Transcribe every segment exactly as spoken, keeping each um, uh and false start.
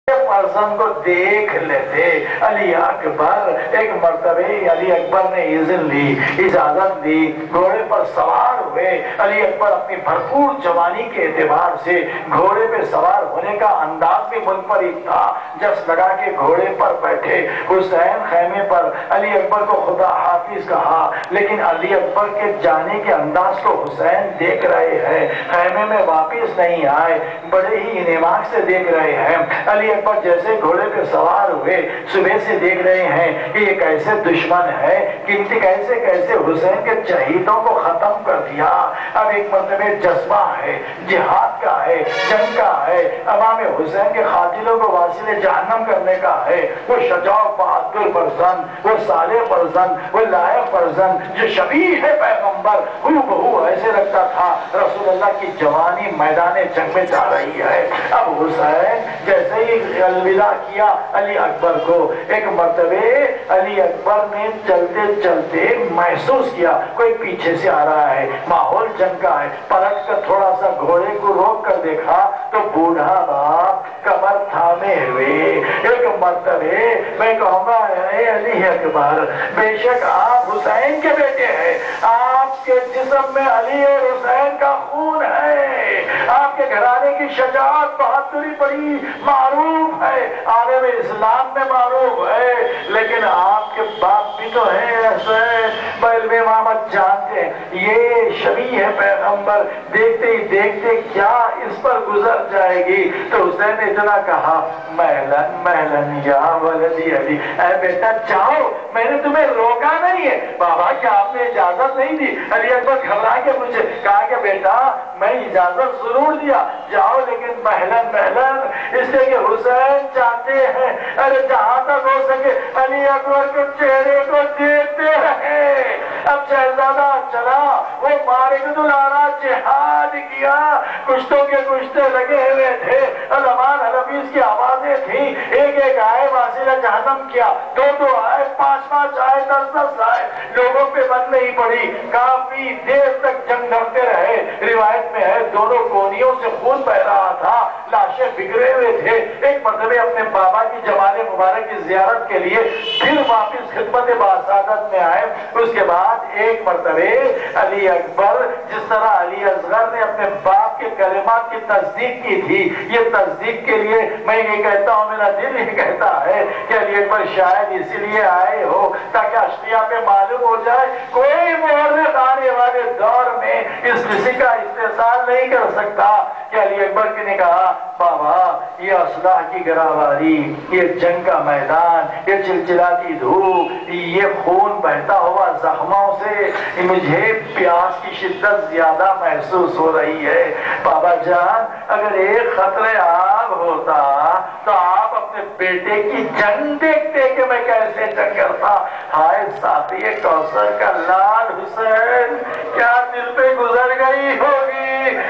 فرزند کو دیکھ لیتے۔ علی اکبر ایک مرتبہ علی اکبر نے اذن لی، اجازت دی، گھوڑے پر سوار ہوئے۔ علی اکبر اپنی بھرپور جوانی کے اعتبار سے گھوڑے پہ سوار ہونے کا انداز بھی منفرد تھا۔ جس لگا کے گھوڑے پر بیٹھے، حسین خیمے پر علی اکبر کو خدا حافظ کہا، لیکن علی اکبر کے جانے کے انداز کو حسین دیکھ رہے ہیں، خیمے میں واپس نہیں آئے، بڑے ہی انعماق سے دیکھ رہے ہیں۔ علی اکبر جیسے گھوڑے پہ سوار ہوئے صبح سے دیکھ رہے ہیں کہ یہ کیسے دشمن ہے، کنتی کیسے کیسے حسین کے چہیتوں کو ختم کر دیا۔ اب ایک مرتبہ جذبہ ہے، جہاد کا ہے، جنگ کا ہے، امام حسین کے قاتلوں کو واصل جہنم کرنے کا ہے۔ وہ شجاع بہادر فرزند، وہ صالح فرزند، وہ لائق فرزند جو شبیہ ہے پیغمبر، ہو بہو ایسے لگتا تھا رسول اللہ کی جوانی میدان جنگ میں جا رہی ہے۔ اب حسین جیسے ہی الوداع کیا علی اکبر کو، ایک مرتبہ علی اکبر نے چلتے چلتے محسوس کیا کوئی پیچھے سے آ رہا ہے، ماحول جنگ کا ہے۔ پلٹ کر تھوڑا سا گھوڑے کو روک کر دیکھا تو بوڑھا باپ کمر تھامے ہوئے۔ ایک مرتبہ میں کہوں گا اے علی اکبر، بے شک آپ حسین کے بیٹے ہیں، آپ کے جسم میں علی اور حسین کا خون ہے، آپ کے گھرانے کی شجاعت بہادری بڑی معروف ہے، عالم اسلام میں معروف ہے، لیکن آپ کے باپ بھی تو ہیں ایسے علم امامت جانتے ہیں، یہ شبیہ ہے پیغمبر، دیکھتے ہی دیکھتے کیا اس پر گزر جائے گی۔ تو حسین نے اتنا کہا مہلن مہلن یا ولدی علی، اے بیٹا جاؤ، میں نے تمہیں روکا نہیں ہے۔ بابا کیا آپ نے اجازت نہیں دی؟ علی اکبر گھبرا کے مجھے کہا کہ بیٹا میں اجازت ضرور دیا، جاؤ لیکن مہلن مہلن، اس لیے کہ حسین چاہتے ہیں ارے جہاں تک ہو سکے علی اکبر کے چہرے کو دیکھتے رہے۔ اب شہزادہ چلا، وہ مارکۃ الارا جہاد کیا، کشتوں کے کشتے لگے ہوئے تھے، علمان حلفیز کی آوازیں تھیں، ایک ایک آئے واصلہ جہنم کیا، دو دو آئے، پانچ پانچ آئے، دس دس آئے، لوگوں پہ بند نہیں پڑی، کافی دیر تک جنگ لڑتے رہے۔ روایت میں ہے دونوں کونیوں سے خون بہ رہا تھا، لاشیں بکھرے ہوئے تھے۔ ایک مرتبہ اپنے بابا کی جمال مبارک کی زیارت کے لیے پھر واپس خدمت باسعادت میں آئے۔ اس کے بعد ایک مرتبہ علی اکبر جس طرح علی اصغر نے اپنے باپ کے کلمات کی تصدیق کی تھی، یہ تصدیق کے لیے میں یہ کہتا ہوں، میرا دل یہ کہتا ہے کہ علی اکبر شاید اسی لیے آئے ہو تاکہ اشقیاء پہ معلوم ہو جائے کوئی مورخ آنے والے دور میں اس کسی کا استحصال نہیں کر سکتا کہ علی اکبر نے کہا بابا یہ اسلحہ کی گراواری، یہ جنگ کا میدان، یہ چلچلاتی دھوپ، یہ خون بہتا ہوا زخموں سے مجھے پیاس کی شدت زیادہ محسوس ہو رہی ہے۔ بابا جان اگر ایک خطرے آب ہوتا تو آپ اپنے بیٹے کی جنگ دیکھتے کہ میں کیسے جنگ کرتا۔ ہائے ساتھی کوثر کا لال حسین، کیا دل پہ گزر گئی ہوگی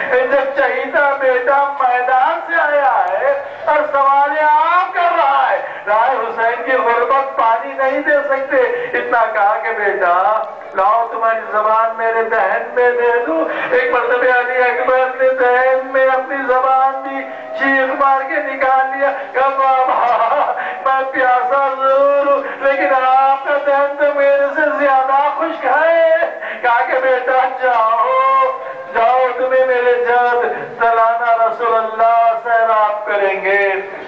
جب چہیتا بیٹا میدان سے آیا ہے اور سوال آپ کر رہا ہے، رائے حسین کی غربت پانی نہیں دے سکتے۔ اتنا کہا کہ بیٹا لاؤ تمہاری زبان میرے دہن میں دے دوں۔ ایک مرتبہ علی اکبر نے دہن میں اپنی زبان بھی چیخ مار کے نکال لیا کہ بابا میں پیاسا ضرور ہوں لیکن آپ کا دہن تو میرے سے زیادہ خشک ہے۔ کہا کہ بیٹا جاؤ جاؤ، تمہیں میرے جد سالانہ رسول اللہ سیراب کریں گے۔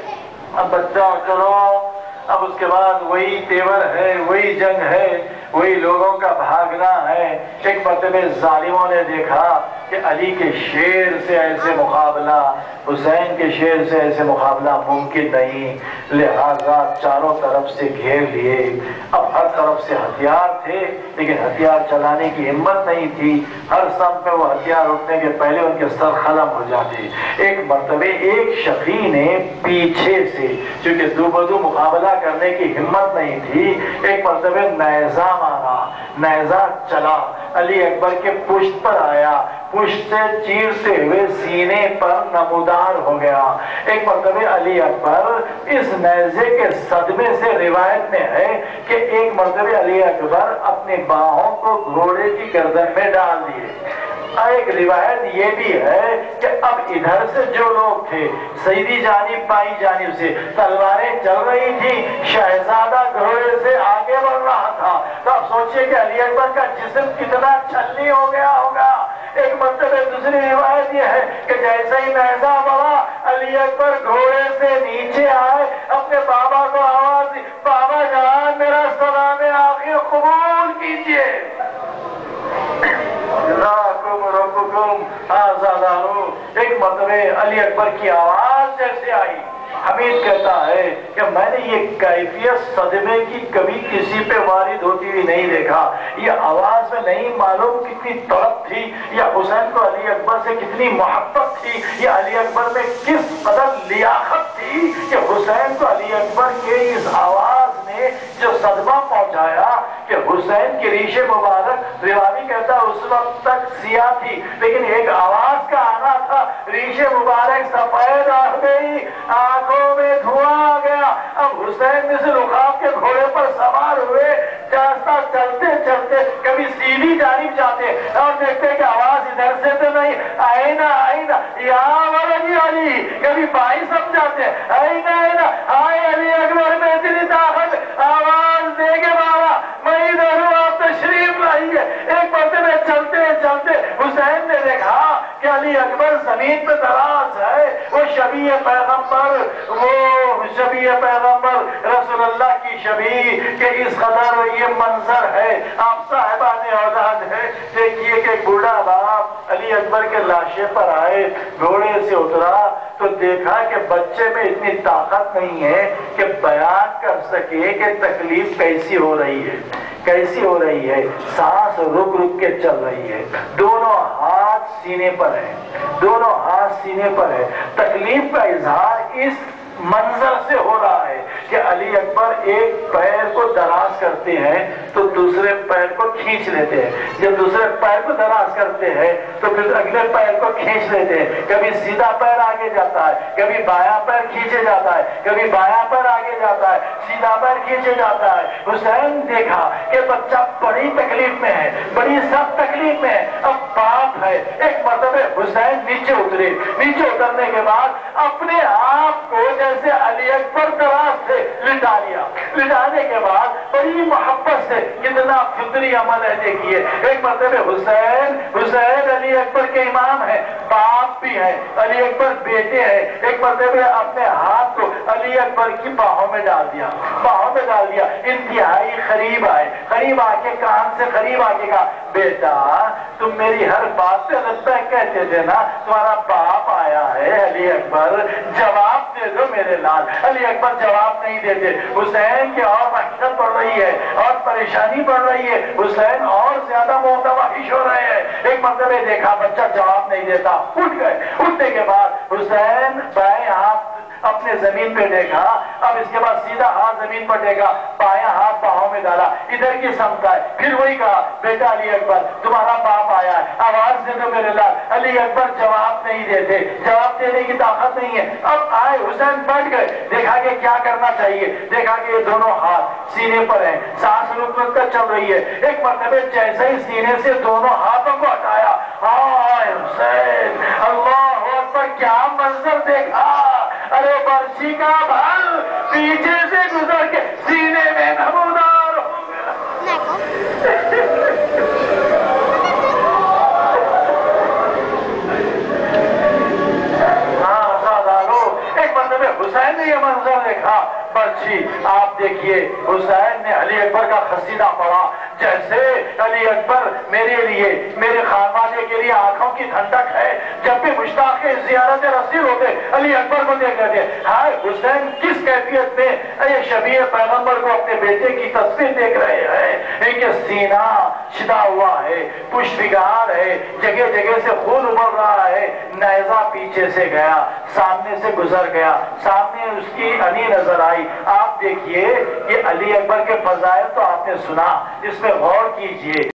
اب بچہ چلو، اب اس کے بعد وہی تیور ہے، وہی جنگ ہے، وہی لوگوں کا بھاگنا ہے۔ ایک مرتبہ ظالموں نے دیکھا کہ علی کے شیر سے ایسے مقابلہ، حسین کے شیر سے ایسے مقابلہ ممکن نہیں، لہذا چاروں طرف سے گھیر لیے۔ اب ہر طرف سے ہتھیار تھے لیکن ہتھیار چلانے کی ہمت نہیں تھی، ہر سمت میں وہ ہتھیار اٹھنے کے پہلے ان کے سر قلم ہو جاتے۔ ایک مرتبہ ایک شقی نے پیچھے سے، چونکہ دو بدو مقابلہ کرنے کی ہمت نہیں تھی، ایک مرتبہ نیزہ مارا، نیزہ چلا، علی اکبر کے پشت پر آیا، پشت سے چیرتے ہوئے سینے پر نمودار ہو گیا۔ ایک مرتبہ علی اکبر اس نیزے کے صدمے سے روایت میں ہے کہ ایک مرتبہ علی اکبر اپنی باہوں کو گھوڑے کی گردن میں ڈال دیے، ایک روایت یہ بھی ہے کہ اب ادھر سے جو لوگ تھے سیدھی جانب بائیں جانب سے تلواریں چل رہی تھی، شہزادہ گھوڑے سے آگے بڑھ رہا تھا، تو اب سوچئے کہ علی اکبر کا جسم کتنا چھلنی ہو گیا ہوگا۔ ایک مرتبہ دوسری روایت یہ ہے کہ جیسے ہی نیزہ بڑھا علی اکبر گھوڑے سے نیچے آئے، اپنے بابا کو آواز دی، بابا جان میرا سلام آخر قبول کیجئے۔ جزاکم ربکم آزادارو۔ ایک مرتبہ علی اکبر کی آواز جیسے آئی، حمید کہتا ہے کہ میں نے یہ کیفیت صدمے کی کبھی کسی پہ وارد ہوتی ہوئی نہیں دیکھا۔ یہ آواز میں نہیں معلوم کتنی طلب تھی، یا حسین کو علی اکبر سے کتنی محبت تھی، یا علی اکبر میں کس قدر لیاقت تھی کہ حسین کو علی اکبر کے اس آواز نے جو صدمہ پہنچایا کہ حسین کی ریش مبارک، روانی کہتا اس وقت تک سیاہ تھی لیکن ایک آواز کا آنا تھا، ریش مبارک سفید آ گئی، آنکھوں میں دھواں آ گیا۔ اب حسین مثل عقاب کے گھوڑے پر سوار ہوئے، جاستا چلتے چلتے کبھی سیدھی جانب جاتے اور دیکھتے کہ آواز ادھر سے تو نہیں، آئینہ آئینہ یا ولدی علی، کبھی بھائی سمجھاتے، آئینہ آئینہ آئے علی اکبر میں اتنی طاقت، آواز دے کے بابا میں ادھر ہوں، آپ تشریف لائیے۔ ایک مرتبہ چلتے چلتے حسین نے دیکھا کہ علی اکبر زمین پہ دراز ہے، وہ شبیہ پیغمبر، وہ شبیہ پیغمبر رسول اللہ کی شبیہ کہ اس قدر یہ منظر ہے۔ آپ صاحبان اولاد ہے، دیکھیے کہ ایک بوڑھا باپ علی اکبر کے لاشے پر آئے، گھوڑے سے اترا تو دیکھا کہ بچے میں اتنی طاقت نہیں ہے کہ بیان کر سکے کہ تکلیف کیسی ہو رہی ہے، کیسی ہو رہی ہے۔ سانس رک رک کے چل رہی ہے، دونوں ہاتھ سینے پر ہیں، دونوں ہاتھ سینے پر ہے۔ تکلیف کا اظہار اس منظر سے ہو رہا ہے کہ علی اکبر ایک پیر کو دراز کرتے ہیں تو دوسرے پیر کو کھینچ لیتے ہیں، جب دوسرے پیر کو دراز کرتے ہیں تو پھر اگلے پیر کو کھینچ لیتے ہیں، کبھی سیدھا پیر آگے جاتا ہے، کبھی بایاں پیر کھینچے جاتا ہے، کبھی بایاں پیر آگے جاتا ہے، سیدھا پیر کھینچے جاتا ہے۔ حسین دیکھا کہ بچہ بڑی تکلیف میں ہے، بڑی سخت تکلیف میں ہے، اب باپ ہے۔ ایک مرتبہ حسین نیچے اترے، نیچے اترنے کے بعد اپنے آپ کو جیسے علی اکبر دراز سے لٹا لیا، لٹانے کے بعد بڑی محبت سے، کتنا فطری عمل ہے دیکھیے۔ ایک مرتبہ حسین حسین علی اکبر کے امام ہیں، باپ بھی ہیں، علی اکبر بیٹے ہیں۔ ایک مرتبہ اپنے ہاتھ کو علی اکبر کی باہوں میں ڈال دیا، باہوں میں ڈال دیا، انتہائی قریب آئے، قریب آ کے کان سے قریب آ کے کہا بیٹا تم میری ہر بات پہ لبیک کہتے تھے نا، تمہارا باپ آیا ہے علی اکبر، جواب دے دو میرے لال۔ علی اکبر جواب نہیں دیتے، حسین کی اور وحشت بڑھ رہی ہے اور پریشانی بڑھ رہی ہے، حسین اور زیادہ متوحش ہو رہے ہیں۔ ایک مرتبہ دیکھا بچہ جواب نہیں دیتا، اٹھ گئے، اٹھنے کے بعد حسین بائیں ہاتھ اپنے زمین پہ دیکھا، اب اس کے بعد سیدھا ہاتھ زمین پر دیکھا، بایاں ہاتھ باہوں میں ڈالا، ادھر کی سمت آئے، پھر وہی کہا بیٹا علی اکبر تمہارا باپ آیا ہے، آواز دے دو میرے لال۔ علی اکبر جواب نہیں دیتے، جواب دینے کی طاقت نہیں ہے۔ اب آئے حسین بیٹھ گئے، دیکھا کہ کیا کرنا چاہیے، دیکھا کہ یہ دونوں ہاتھ سینے پر ہیں، سانس رک رک کر چل رہی ہے۔ ایک مرتبہ جیسے ہی سینے سے دونوں ہاتھوں کو ہٹایا، ہائے حسین اللہ اکبر، کیا منظر دیکھا، ارے برچی کا بھل پیچھے سے گزر کے سینے میں نمودار ہو گیا۔ ہاں سادانو، ایک مرتبہ حسین نے یہ منظر دیکھا، برچی آپ دیکھیے حسین نے علی اکبر کا قصیدہ پڑھا، جیسے علی اکبر میرے لیے، میرے خانوادے کے لیے آنکھوں کی ٹھنڈک ہے، جب بھی مشتاق زیارت رسول ہوتے علی اکبر کو دیکھ لیتے، ہائے حسین کس کیفیت میں یہ شبیہ پیغمبر کو اپنے بیٹے کی تصویر دیکھ رہے ہیں، ان کے سینہ شدہ ہوا ہے، پشتگار ہے، جگہ جگہ سے خون ابل رہا ہے، نیزہ پیچھے سے گیا، سامنے سے گزر گیا، سامنے اس کی علی نظر آئی۔ آپ دیکھیے یہ علی اکبر کے فضائل تو آپ نے سنا، اس میں غور کیجئے۔